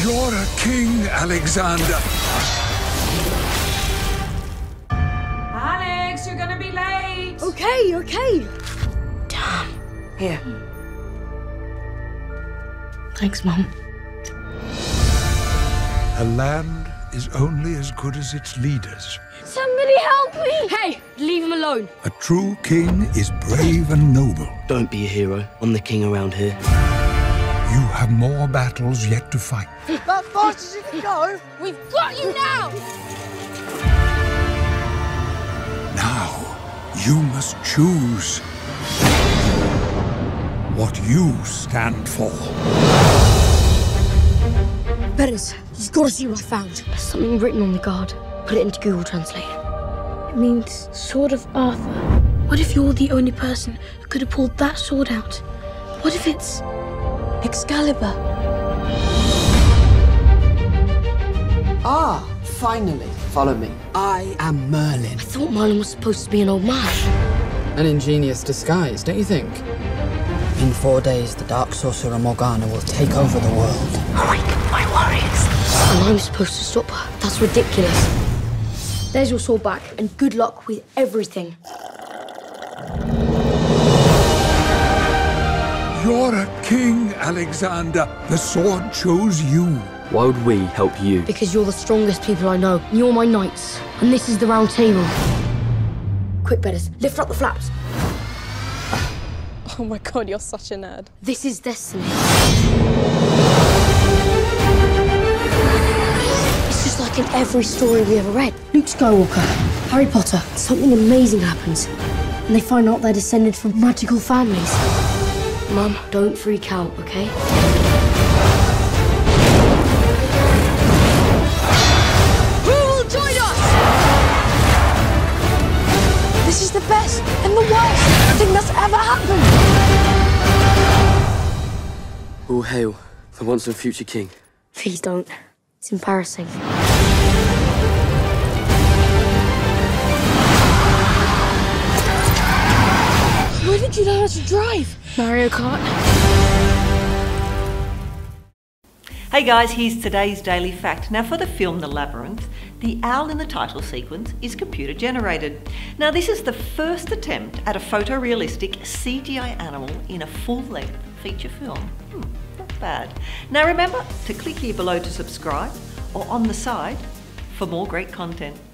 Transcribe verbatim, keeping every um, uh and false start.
You're a king, Alexander. Alex, you're gonna be late. Okay, okay. Damn. Here. Thanks, Mum. A land is only as good as its leaders. Somebody help me! Hey, leave him alone. A true king is brave and noble. Don't be a hero. I'm the king around here. You have more battles yet to fight. That fast as you can go. We've got you now! Now, you must choose what you stand for. Betters, you've got to see what I found. There's something written on the guard. Put it into Google Translate. It means Sword of Arthur. What if you're the only person who could have pulled that sword out? What if it's Excalibur? Ah, finally. Follow me. I am Merlin. I thought Merlin was supposed to be an old man. An ingenious disguise, don't you think? In four days, the dark sorcerer Morgana will take over the world. Awake my warriors. And I'm supposed to stop her. That's ridiculous. There's your sword back, and good luck with everything. You're a king, Alexander. The sword chose you. Why would we help you? Because you're the strongest people I know. You're my knights. And this is the round table. Quick, Betters, lift up the flaps. Oh my god, you're such a nerd. This is destiny. It's just like in every story we ever read. Luke Skywalker, Harry Potter, something amazing happens. And they find out they're descended from magical families. Mum, don't freak out, okay? Who will join us? This is the best and the worst thing that's ever happened. All hail the once and future king. Please don't. It's embarrassing. Where did you learn how to drive? Mario Kart. Hey guys, here's today's daily fact. Now for the film The Labyrinth, the owl in the title sequence is computer generated. Now this is the first attempt at a photorealistic C G I animal in a full-length feature film. Hmm, not bad. Now remember to click here below to subscribe or on the side for more great content.